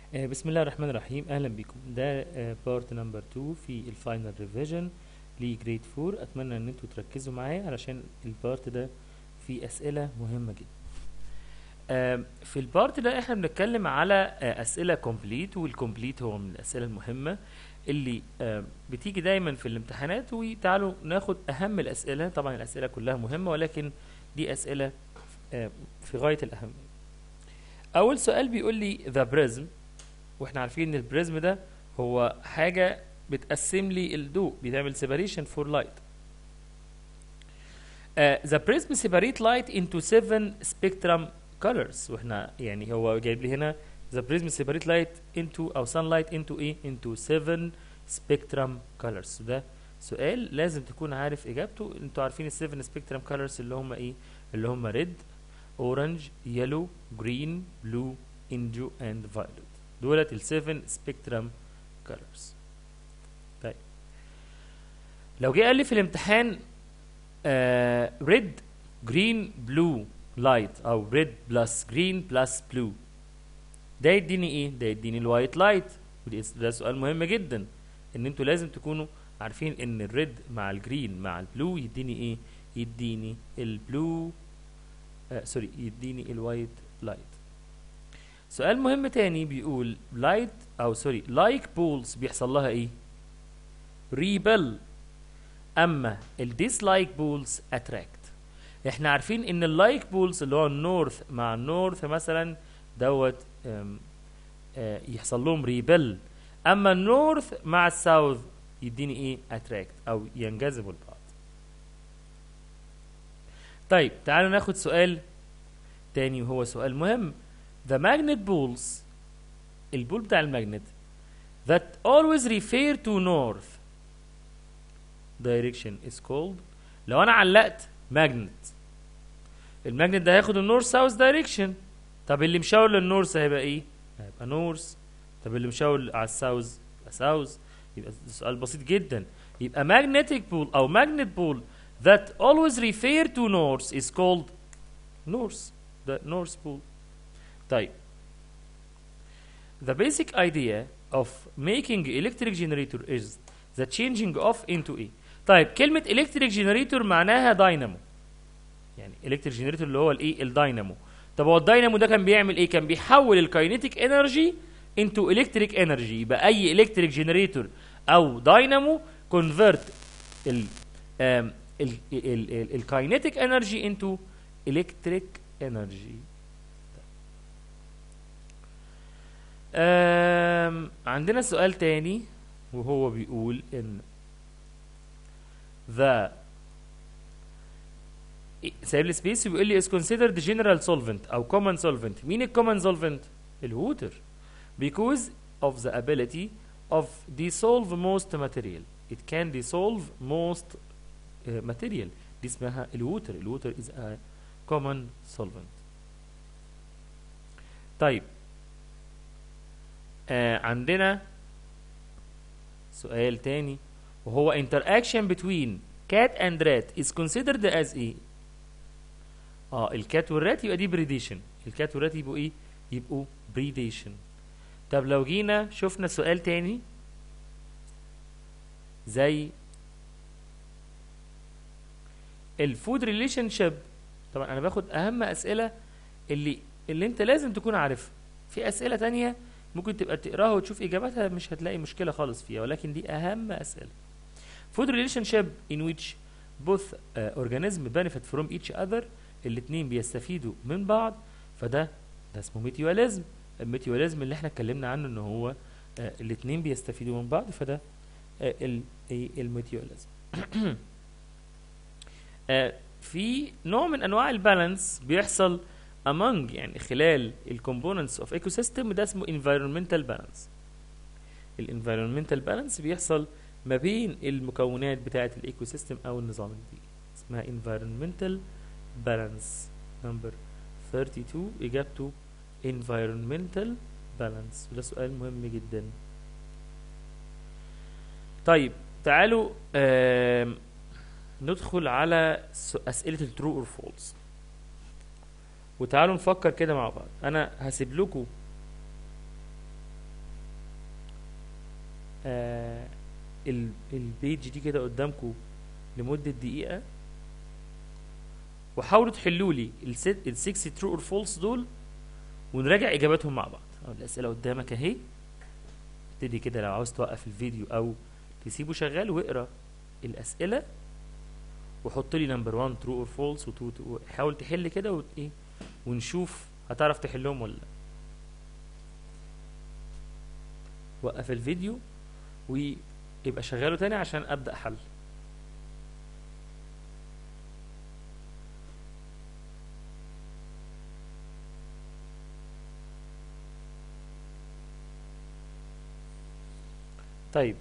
بسم الله الرحمن الرحيم. اهلا بكم. ده بارت نمبر 2 في الفاينل ريفيجن لجريد 4. اتمنى ان انتوا تركزوا معايا علشان البارت ده فيه اسئله مهمه جدا. في البارت ده احنا بنتكلم على اسئله كومبليت، والكومبليت هو من الاسئله المهمه اللي بتيجي دايما في الامتحانات. وتعالوا ناخد اهم الاسئله. طبعا الاسئله كلها مهمه، ولكن دي اسئله في غايه الاهميه. اول سؤال بيقول لي the prism، واحنا عارفين ان البريزم ده هو حاجة بتقسم لي الضوء، بتعمل separation for light. The prism separate light into 7 spectrum colors. واحنا يعني هو جايب لي هنا the prism separate light into او sunlight into ايه؟ into 7 spectrum colors. ده سؤال لازم تكون عارف اجابته. انتوا عارفين ال 7 spectrum colors اللي هم ايه؟ اللي هم red, orange, yellow, green, blue, indigo and violet. دولت ال 7 spectrum colors. طيب لو جه قال لي في الامتحان red green blue light او red plus green plus blue، ده يديني ايه؟ ده يديني الوايت لايت. ده سؤال مهم جدا، ان انتوا لازم تكونوا عارفين ان الريد مع الجرين مع البلو يديني ايه؟ يديني البلو سوري، يديني الوايت لايت. سؤال مهم تاني بيقول لايت او سوري لايك بولز بيحصل لها ايه؟ ريبل، اما الديسلايك بولز اتراكت. احنا عارفين ان اللايك بولز اللي هو النورث مع النورث مثلا دوت يحصل لهم ريبل، اما النورث مع الساوث يديني ايه؟ اتراكت او ينجذبوا لبعض. طيب تعالوا ناخد سؤال تاني وهو سؤال مهم. the magnet poles، البول بتاع الماجنت that always refer to north direction is called. لو انا علقت ماجنت، الماجنت ده هياخد النورث ساوث دايركشن. طب اللي مشاور للنورث هيبقى ايه؟ هيبقى نورث. طب اللي مشاور على الساوث يبقى ساوث. يبقى سؤال بسيط جدا. يبقى magnetic pole او magnet pole that always refer to north is called north. the north pole. طيب the basic idea of making electric generator is the changing of into ايه؟ طيب كلمة electric generator معناها داينامو، يعني electric generator اللي هو الايه؟ الداينامو. طب هو الداينامو ده كان بيعمل ايه؟ كان بيحول الكاينيتيك انرجي into electric energy. يبقى اي electric generator او داينامو convert ال الكاينيتيك انرجي into electric energy. عندنا سؤال تاني وهو بيقول ان the سايب لي سبيس وبيقول لي is considered general solvent او common solvent. مين ال common solvent؟ الووتر. because of the ability of dissolve most material. it can dissolve most material. دي اسمها الووتر. الووتر is a common solvent. طيب عندنا سؤال تاني وهو interaction between cat and rat is considered as ايه؟ الكات والرات يبقى دي بريديشن. الكات والرات يبقوا ايه؟ يبقوا بريديشن. طب لو جينا شفنا سؤال تاني زي الفود ريليشن شيب. طبعا انا باخد اهم اسئله اللي انت لازم تكون عارفها. في اسئله تانية ممكن تبقى تقراها وتشوف اجاباتها مش هتلاقي مشكله خالص فيها، ولكن دي اهم اسئله. food relationship in which both organism benefit from each other. الاتنين بيستفيدوا من بعض، فده اسمه ميتيواليزم. الميتيواليزم اللي احنا اتكلمنا عنه ان هو الاتنين بيستفيدوا من بعض، فده الميتيواليزم. في نوع من انواع البالانس بيحصل among يعني خلال الكومبوننتس اوف ايكو سيستم، ده اسمه environmental balance. الانفيرونمنتال بالانس بيحصل ما بين المكونات بتاعه الايكو سيستم او النظام البيئي، اسمها environmental balance. نمبر 32 اجابته environmental balance، وده سؤال مهم جدا. طيب تعالوا ندخل على اسئله الترو اور فولس، وتعالوا نفكر كده مع بعض. انا هسيب لكم البيج دي كده قدامكم لمدة دقيقة، وحاولوا تحلوا لي ال 6 true or false دول ونراجع اجاباتهم مع بعض. الاسئلة قدامك اهي، ابتدي كده لو عاوز توقف الفيديو او تسيبه شغال واقرا الاسئلة وحط لي نمبر 1 true or false وحاول تحل كده ايه ونشوف هتعرف تحلهم ولا لا. وقف الفيديو ويبقى شغاله تاني عشان ابدأ حل. طيب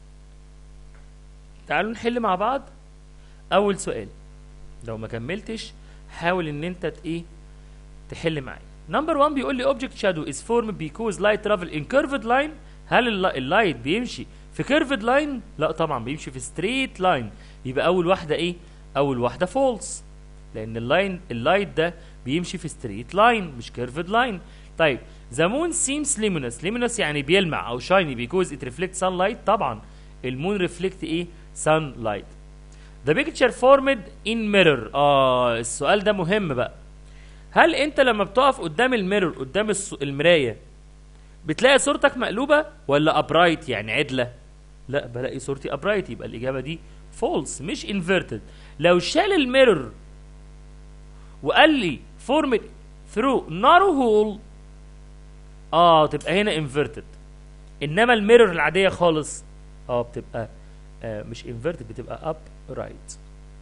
تعالوا نحل مع بعض. اول سؤال لو ما كملتش حاول ان انت تحل معايا. نمبر 1 بيقول لي object shadow is formed because light travel in curved line. هل اللايت بيمشي في curved line؟ لا طبعا بيمشي في straight line. يبقى اول واحده اول واحده false، لان اللايت ده بيمشي في straight line مش curved line. طيب the moon seems luminous يعني بيلمع او shiny because it reflects sunlight. طبعا المون reflect sunlight. The picture formed in mirror. السؤال ده مهم بقى. هل انت لما بتقف قدام الميرور قدام المرايه بتلاقي صورتك مقلوبه ولا upright يعني عدله؟ لا بلاقي صورتي upright، يبقى الاجابه دي false مش inverted. لو شال الميرور وقال لي formed through narrow hole تبقى هنا inverted. انما الميرور العاديه خالص بتبقى مش inverted، بتبقى upright.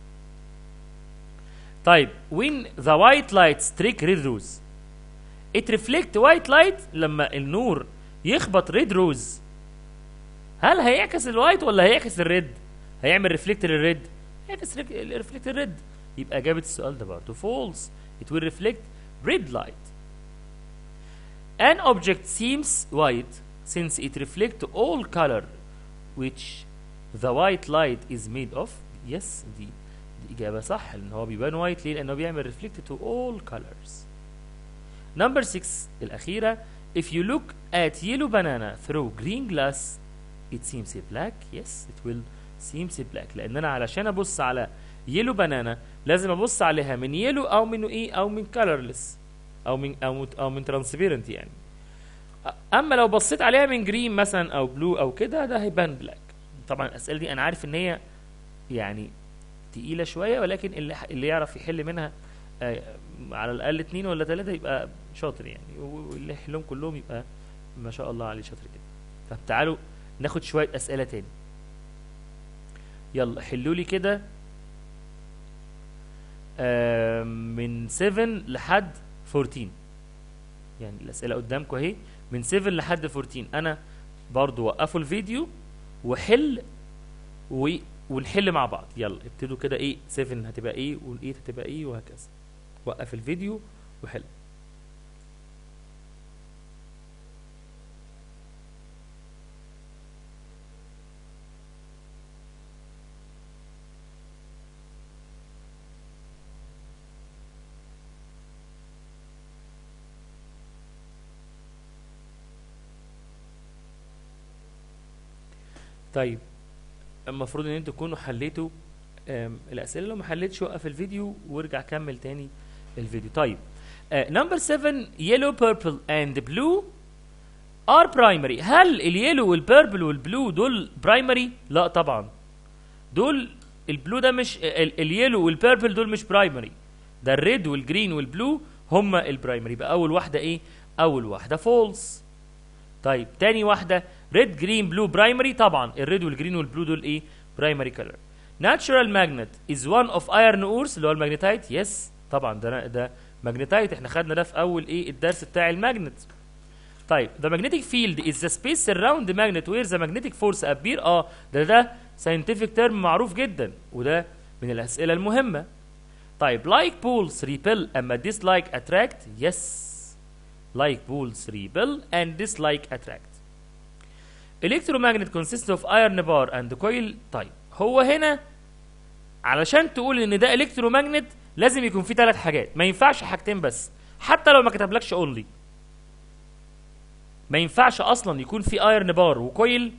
طيب when the white light strike red rose it reflect white light. لما النور يخبط red rose هل هيعكس الوايت ولا هيعكس الريد؟ هيعمل ريفلكت للريد، هيعكس ريفلكت الريد. يبقى اجابه السؤال ده برضه false. it will reflect red light. an object seems white since it reflects all color which the white light is made of. yes دي إجابة صح، لأن هو بيبان وايت. ليه؟ لأنه بيعمل reflect to all colors. number 6 الأخيرة if you look at yellow banana through green glass it seems black. yes it will seems black، لأن أنا علشان أبص على yellow banana لازم أبص عليها من yellow أو من أو من colorless أو من transparent يعني. أما لو بصيت عليها من green مثلا أو blue أو كده ده هيبان black. طبعا الأسئلة دي أنا عارف إن هي يعني تقيلة شوية، ولكن اللي يعرف يحل منها على الأقل 2 ولا 3 يبقى شاطر يعني، واللي يحلهم كلهم يبقى ما شاء الله عليه شاطر كده. طب تعالوا ناخد شوية أسئلة تاني. يلا حلوا لي كده من 7 لحد 14. يعني الأسئلة قدامكم اهي من 7 لحد 14. أنا برضو وقفوا الفيديو وحل ونحل مع بعض. يلا ابتدوا كده 7 هتبقى وال8 هتبقى وهكذا. وقف الفيديو وحل. طيب المفروض ان انتوا تكونوا حليتوا الاسئله. لو ما حليتش وقف الفيديو وارجع كمل تاني الفيديو. طيب نمبر 7 yellow purple and blue are primary. هل اليلو والبيربل والبلو دول برايمري؟ لا طبعا. دول البلو ده مش اليلو والبيربل دول مش برايمري، ده الريد والجرين والبلو هما البرايمري. يبقى اول واحده اول واحده فولس. طيب تاني واحده ريد جرين بلو برايمري. طبعا الريد والجرين والبلو دول برايمري كلر. natural magnet is one of iron ores اللي هو الماجنتايت. يس طبعا ده ماجنتايت، احنا خدنا ده في اول الدرس بتاع الماجنت. طيب the magnetic field is the space around the magnet where the magnetic force appear. ده scientific term معروف جدا، وده من الاسئله المهمه. طيب like poles repel اما dislike attract. yes like poles repel and dislike attract. electromagnet consists of iron bar and coil. طيب هو هنا علشان تقول ان ده الكترومagnet لازم يكون فيه 3 حاجات، ما ينفعش حاجتين بس. حتى لو ما كتبلكش اونلي ما ينفعش اصلا يكون في ايرن بار وكويل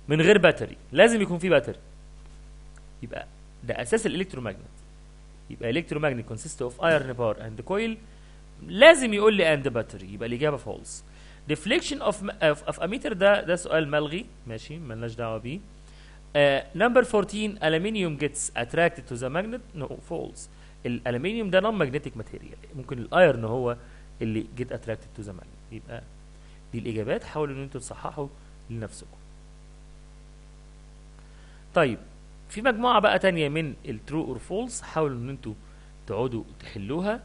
من غير باتري، لازم يكون في باتري. يبقى ده اساس الالكترومagnet. يبقى الكترومagnet consists of iron bar and coil، لازم يقول لي and battery، يبقى الاجابه فولس. deflection of ammeter ده سؤال ملغي، ماشي ملناش دعوه بيه. number 14 aluminium gets attracted to the magnet. no false. الالومنيوم ده non magnetic material، ممكن الايرن هو اللي get attracted to the magnet. يبقى دي الاجابات، حاولوا ان انتوا تصححوا لنفسكم. طيب في مجموعه بقى تانية من الترو اور فولس، حاولوا ان انتوا تقعدوا تحلوها.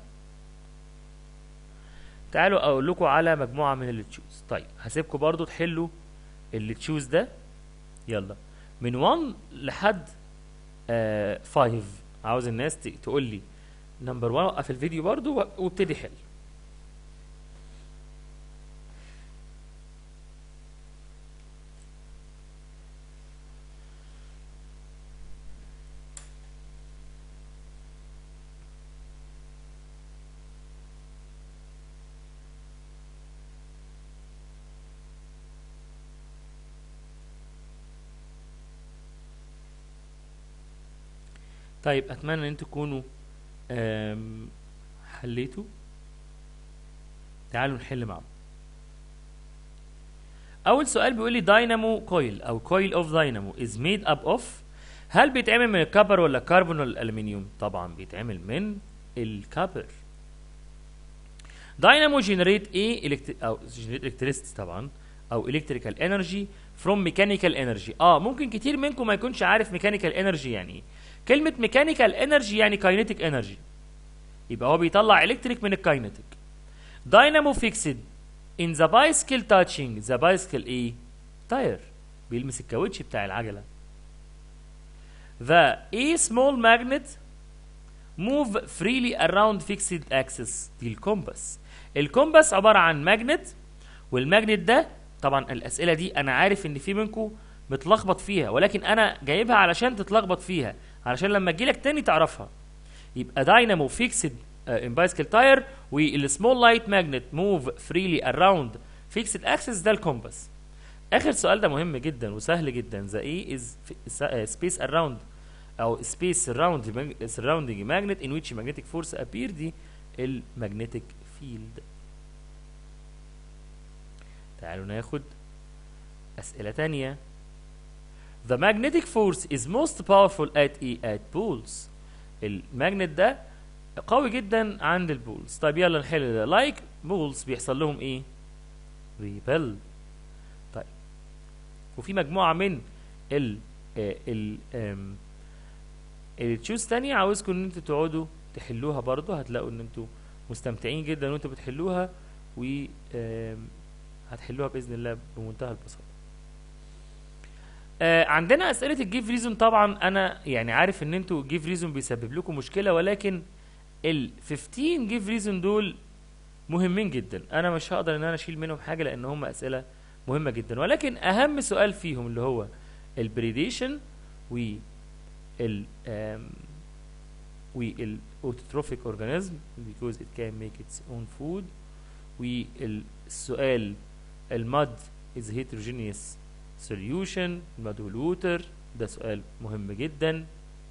تعالوا اقول لكم على مجموعه من اللي تشوز. طيب هسيبكم برضو تحلوا اللي تشوز ده. يلا من 1 لحد 5، عاوز الناس تقول لي نمبر 1. وقف الفيديو برضو وابتدي حل. طيب اتمنى ان انتوا تكونوا حليتوا. تعالوا نحل مع بعض. اول سؤال بيقول لي داينامو كويل او كويل اوف داينامو از ميد اب اوف. هل بيتعمل من الكبر ولا الكربون ولا الالومنيوم؟ طبعا بيتعمل من الكبر. داينامو جنريت ايه او جنريت الكتريستي طبعا، او الكتريكال انرجي فروم ميكانيكال انرجي. ممكن كتير منكم ما يكونش عارف ميكانيكال انرجي يعني ايه. كلمه ميكانيكال انرجي يعني كاينيتيك انرجي، يبقى هو بيطلع الكتريك من الكاينيتيك. داينامو فيكسد in the bicycle touching the bicycle ايه؟ تاير، بيلمس الكاوتش بتاع العجله. the a small magnet move freely around fixed axis. دي الكومباس. الكومباس عباره عن ماجنت، والماجنت ده طبعا الاسئله دي انا عارف ان في منكم متلخبط فيها، ولكن انا جايبها علشان تتلخبط فيها، علشان لما تجيلك تاني تعرفها. يبقى داينامو فيكسد in bicycle tire، والسمول لايت ماجنت موف فريلي اراوند فيكسد اكسس، ده الكومباس. اخر سؤال ده مهم جدا وسهل جدا. the A is space around او space surrounding magnet in which magnetic force appear. دي المagnetic field. تعالوا ناخد اسئله تانية. the magnetic force is most powerful at poles. الماجنت ده قوي جدا عند البولز. طيب يلا نحل ده. لايك بولز بيحصل لهم ايه؟ ريبل. طيب وفي مجموعه من التشوز تانية عاوزكم ان انتوا تقعدوا تحلوها برضو. هتلاقوا ان انتوا مستمتعين جدا وانتوا بتحلوها، و هتحلوها باذن الله بمنتهى البساطه. عندنا اسئله الجيف ريزون. طبعا انا يعني عارف ان انتوا الجيف ريزون بيسبب لكم مشكله، ولكن ال 15 جيف ريزون دول مهمين جدا. انا مش هقدر ان انا اشيل منهم حاجه لان هم اسئله مهمه جدا، ولكن اهم سؤال فيهم اللي هو البريديشن والاوتوتروفيك اورجانيزم because it can make its own food. والسؤال الماد is heterogeneous solution، الماد والووتر، ده سؤال مهم جدا.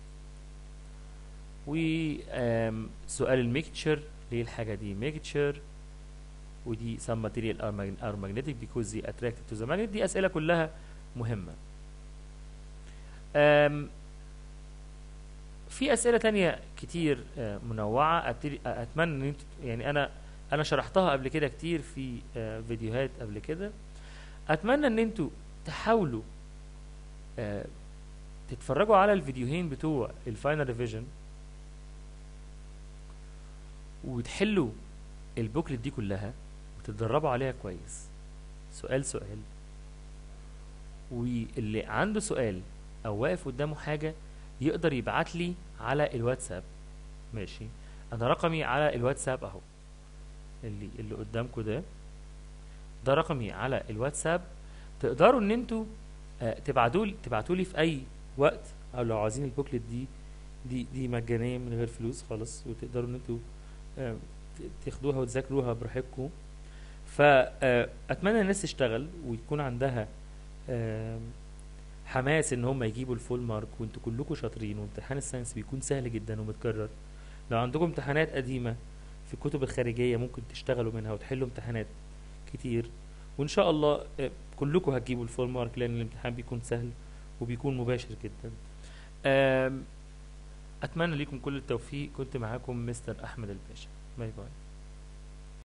وسؤال الميكتشر، ليه الحاجه دي ميكتشر، ودي some material are magnetic because they attracted to the magnet. دي اسئله كلها مهمه. في اسئله تانية كتير منوعه. اتمنى ان انتوا يعني انا شرحتها قبل كده كتير في فيديوهات قبل كده. اتمنى ان انتوا تحاولوا تتفرجوا على الفيديوهين بتوع الفاينل ريفيجن وتحلوا البوكلت دي كلها وتتدربوا عليها كويس سؤال سؤال. واللي عنده سؤال او واقف قدامه حاجه يقدر يبعت لي على الواتساب. ماشي، انا رقمي على الواتساب اهو، اللي قدامكم ده رقمي على الواتساب. تقدروا ان انتوا تبعتوا لي في اي وقت، او لو عايزين البوكلت دي مجانيه من غير فلوس خالص، وتقدروا ان انتوا تاخدوها وتذاكروها براحتكم. فاتمنى الناس تشتغل ويكون عندها حماس ان هم يجيبوا الفول مارك، وانتوا كلكم شاطرين، وامتحان الساينس بيكون سهل جدا ومتكرر. لو عندكم امتحانات قديمة في الكتب الخارجية ممكن تشتغلوا منها وتحلوا امتحانات كتير، وان شاء الله كلكم هتجيبوا الفول مارك، لان الامتحان بيكون سهل وبيكون مباشر جدا. اتمنى لكم كل التوفيق. كنت معاكم مستر احمد الباشا. باي باي.